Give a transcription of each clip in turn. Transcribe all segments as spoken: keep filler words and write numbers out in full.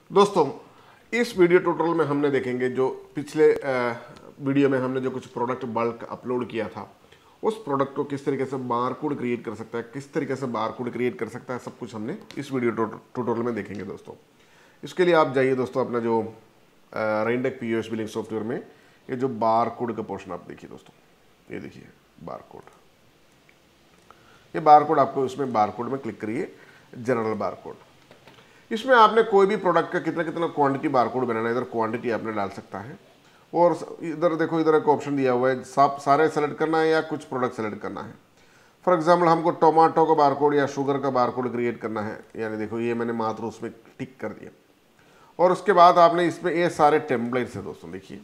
दोस्तों, इस video tutorial में हमने देखेंगे जो पिछले वीडियो में हमने जो कुछ प्रोडक्ट बल्क अपलोड किया था, उस प्रोडक्ट को किस तरीके से बारकोड क्रिएट कर सकता है, किस तरीके से बारकोड क्रिएट कर सकता है, सब कुछ हमने इस वीडियो ट्यूटोरियल में देखेंगे। दोस्तों, इसके लिए आप जाइए दोस्तों अपना जो रेंडेक पीओएस बिलिंग सॉफ्टवेयर में ये जो बारकोड का पोर्शन आप देखिए दोस्तों, ये देखिए बारकोड, ये बारकोड आपको इसमें बारकोड में क्लिक करिए, जनरल बारकोड। इसमें आपने कोई भी प्रोडक्ट का कितना कितना क्वांटिटी बारकोड बनाना है, इधर क्वांटिटी आपने डाल सकता है। और इधर देखो, इधर एक ऑप्शन दिया हुआ है, सब सारे सेलेक्ट करना है या कुछ प्रोडक्ट सेलेक्ट करना है। फॉर एग्जांपल हमको टोमेटो का बारकोड या शुगर का बारकोड क्रिएट करना है, यानी देखो ये मैंने मात्र उसमें टिक कर दिया। और उसके बाद आपने इसमें ये सारे टेम्पलेट्स है दोस्तों, देखिए।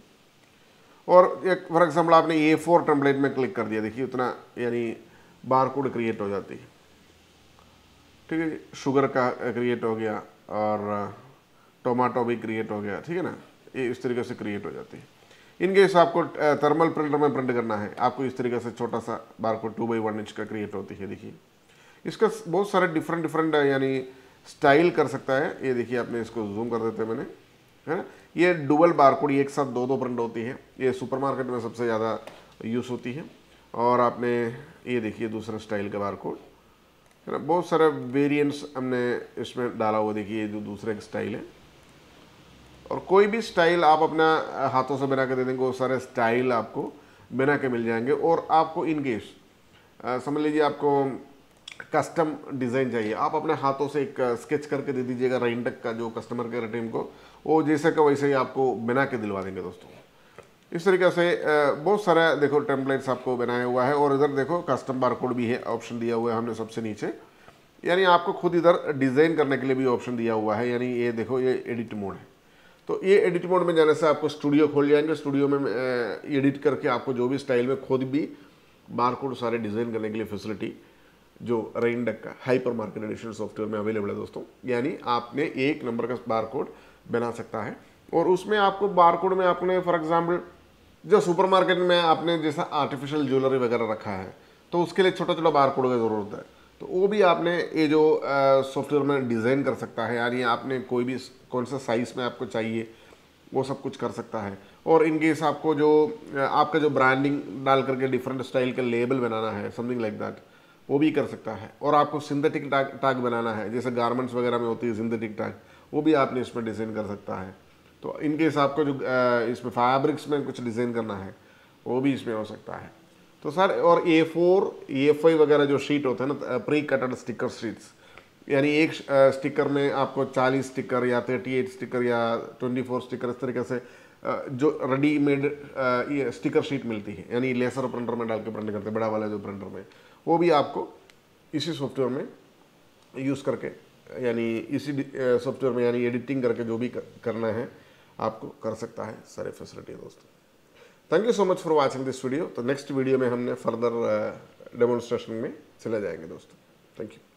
और एक फॉर एग्जाम्पल आपने ए फोर टेम्पलेट में क्लिक कर दिया, देखिए उतना यानी बारकोड क्रिएट हो जाती है। ठीक है, शुगर का क्रिएट हो गया और टोमेटो भी क्रिएट हो गया, ठीक है ना। ये इस तरीके से क्रिएट हो जाती है। इनकेस आपको थर्मल प्रिंटर में प्रिंट करना है, आपको इस तरीके से छोटा सा barcode two by one inch का क्रिएट होती है। देखिए इसका बहुत सारे डिफरेंट डिफरेंट यानी स्टाइल कर सकता है। ये देखिए, आपने इसको जूम कर देते हैं मैंने, है ना। ये डुअल बारकोड एक साथ दो दो प्रिंट होती है, ये सुपरमार्केट में सबसे ज़्यादा यूज़ होती है। और आपने ये देखिए दूसरा स्टाइल का बारकोड, है ना। बहुत सारे वेरिएंट्स हमने इसमें डाला हुआ, देखिए ये जो दूसरा एक स्टाइल है। और कोई भी स्टाइल आप अपना हाथों से बना के दे देंगे, वो सारे स्टाइल आपको बना के मिल जाएंगे। और आपको इन केस समझ लीजिए आपको कस्टम डिज़ाइन चाहिए, आप अपने हाथों से एक स्केच करके दे दीजिएगा रेंडेक का जो कस्टमर केयर टीम को, वो जैसे का वैसे ही आपको बना के दिलवा देंगे दोस्तों। इस तरीके से बहुत सारा देखो टेम्पलेट्स आपको बनाया हुआ है। और इधर देखो कस्टम बारकोड भी है, ऑप्शन दिया हुआ है हमने सबसे नीचे, यानी आपको खुद इधर डिज़ाइन करने के लिए भी ऑप्शन दिया हुआ है। यानी ये देखो, ये एडिट मोड है, तो ये एडिट मोड में जाने से आपको स्टूडियो खोल जाएंगे। स्टूडियो में एडिट करके आपको जो भी स्टाइल में खुद भी बारकोड सारे डिज़ाइन करने के लिए फैसिलिटी जो रेंडेक का हाइपर मार्केट एडिशन सॉफ्टवेयर में अवेलेबल है दोस्तों। यानी आपने एक नंबर का बारकोड बना सकता है। और उसमें आपको बारकोड में आपने फॉर एग्जाम्पल जो सुपरमार्केट में आपने जैसा आर्टिफिशियल ज्वेलरी वगैरह रखा है, तो उसके लिए छोटा छोटा बारकोड की ज़रूरत है, तो वो भी आपने ये जो सॉफ्टवेयर में डिज़ाइन कर सकता है। यानी आपने कोई भी कौन सा साइज़ में आपको चाहिए वो सब कुछ कर सकता है। और इन केस आपको जो आपका जो ब्रांडिंग डाल करके डिफरेंट स्टाइल का लेबल बनाना है, समथिंग लाइक दैट, वो भी कर सकता है। और आपको सिंथेटिक टैग टैग बनाना है, जैसे गारमेंट्स वगैरह में होती है सिंथेटिक टैग, वो भी आपने इसमें डिज़ाइन कर सकता है। तो इन केस आपको जो इसमें फैब्रिक्स में कुछ डिज़ाइन करना है, वो भी इसमें हो सकता है। तो सर, और ए फोर ए फाइव वगैरह जो शीट होता है ना, प्री कटेड स्टिकर शीट्स, यानी एक स्टिकर में आपको चालीस स्टिकर या अड़तीस स्टिकर या चौबीस स्टिकर इस तरीके से जो रेडीमेड स्टिकर शीट मिलती है, यानी लेसर प्रिंटर में डाल के प्रिंट करते हैं, बड़ा वाला जो प्रिंटर में, वो भी आपको इसी सॉफ्टवेयर में यूज़ करके, यानी इसी सॉफ्टवेयर में यानी एडिटिंग करके जो भी करना है आपको कर सकता है। सारे फैसिलिटी दोस्तों। Thank you so much for watching this video. तो नेक्स्ट वीडियो में हमने फर्दर डेमोन्स्ट्रेशन में चले जाएंगे दोस्तों। Thank you.